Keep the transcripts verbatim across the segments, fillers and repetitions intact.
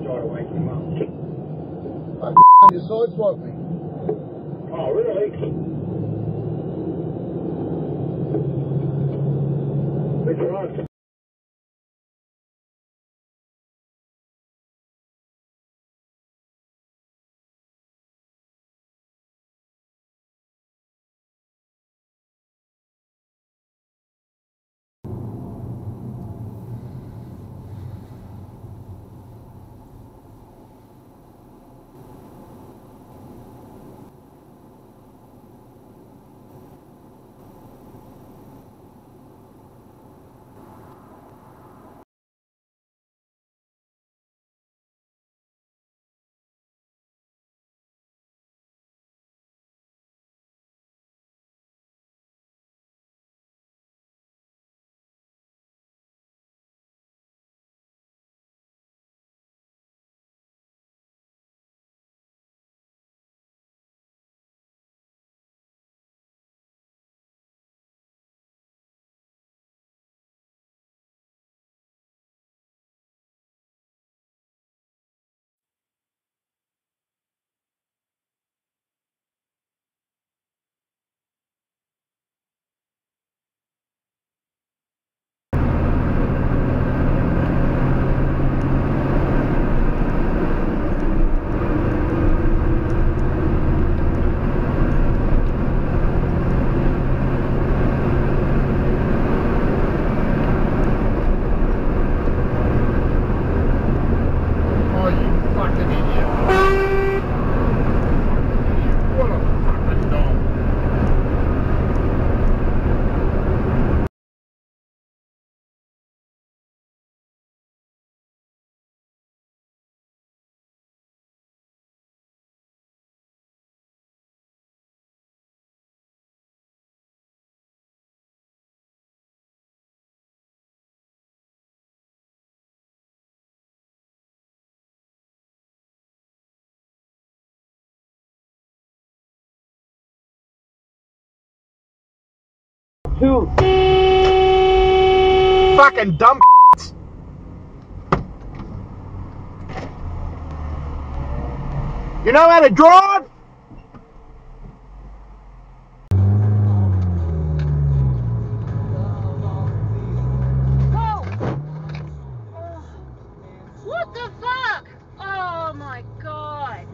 try to wake him up. Oh, you sideswiped me. Oh, really? Which one? Two. Fucking dumb. You know how to drive? What the fuck? Oh my god.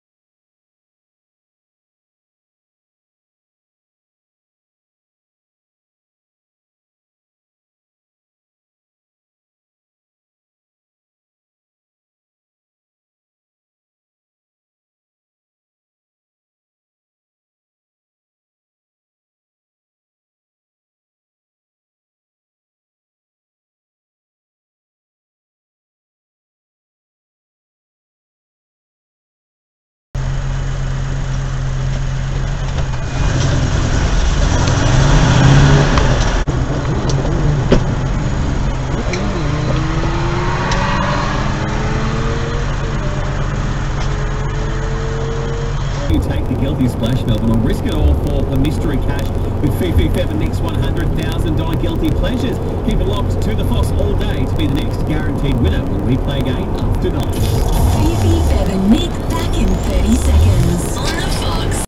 You take the guilty splash, Melbourne, or risk it all for the mystery cash with Fifi Feather Nick's one hundred thousand dollars guilty pleasures. Keep it locked to the Fox all day to be the next guaranteed winner when we play again after nine. Fifi Feather Nick back in thirty seconds on the Fox.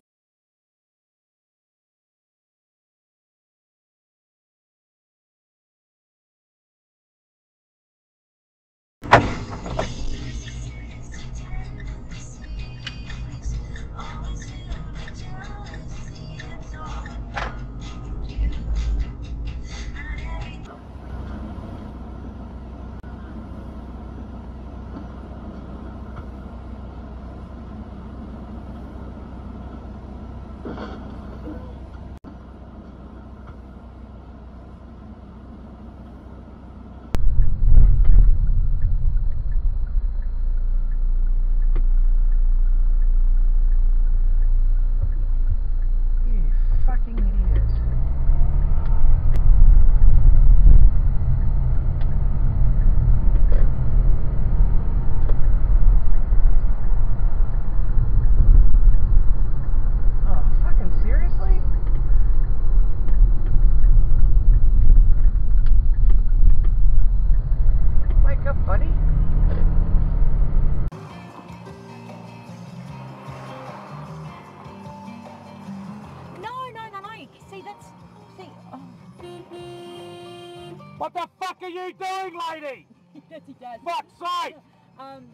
What the fuck are you doing, lady? Dirty Dad. Fuck's sake! Um,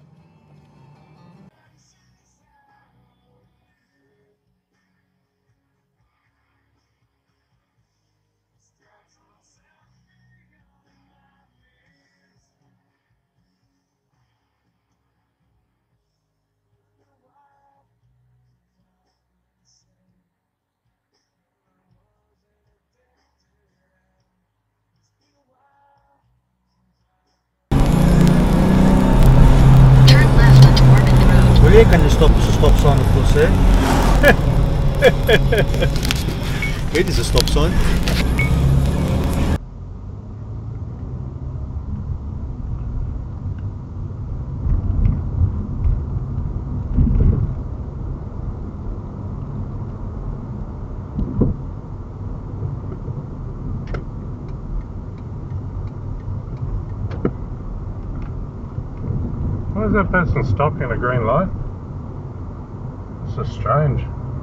Where can you stop? There's a stop sign, of course, there. It is a stop sign. Why is that person stopping at a green light? It's so strange.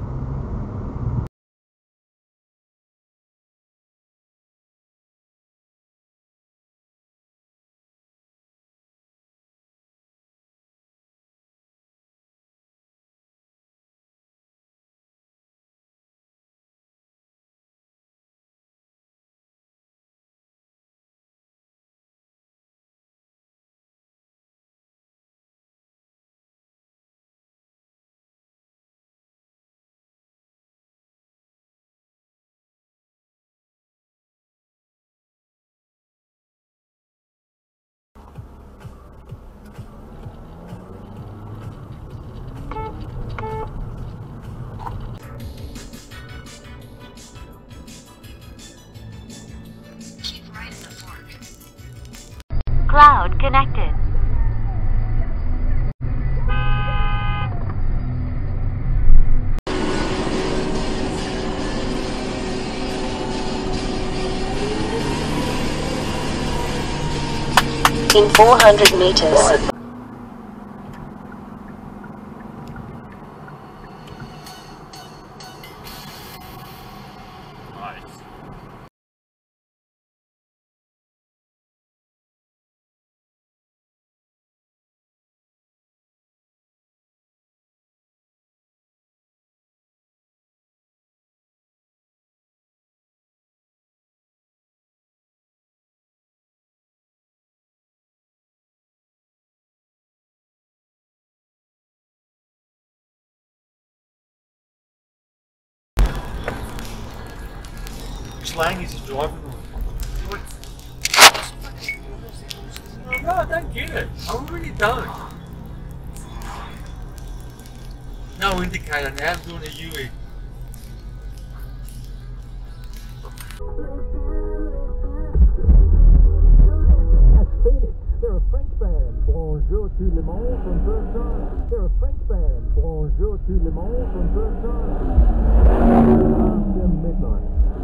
Cloud connected. In four hundred meters. Slang is driving. No, I don't get it. I really don't. No indicator now, I'm doing a U E. They're a French band. Bonjour tout le monde from Bertrand. They're a French band. Bonjour tout le monde from Bertrand. After midnight.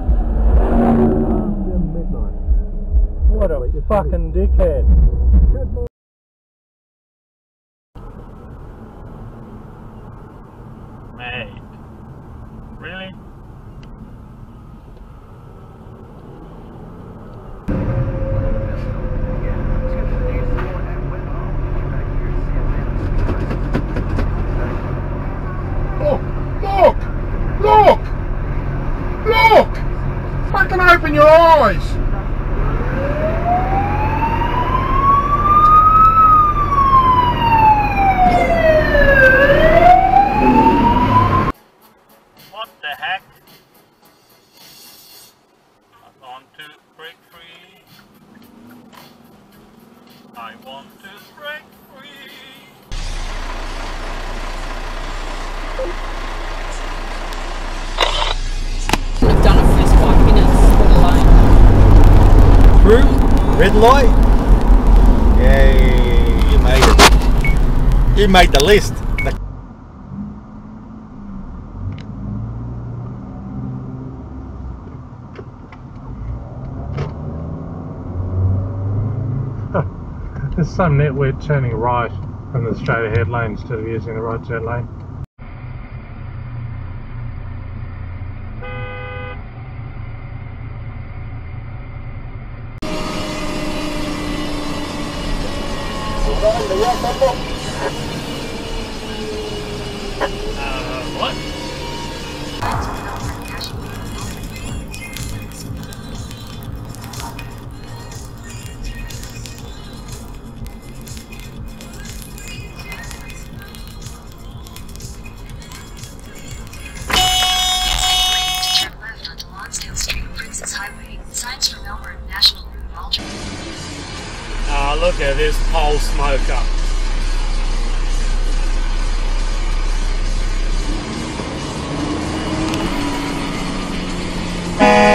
After midnight. What a fucking dickhead. Good morning. Mate. Really? Look! Look! Look! Fucking open your eyes! What the heck? I want to break free. I want to break free. I've done it for this five minutes, let alone. Through? Red light? Yay, you made it. You made the list. There's some nitwit turning right from the straight ahead lane instead of using the right turn lane. Uh, what? Ah, look at this pole smoker. Uh,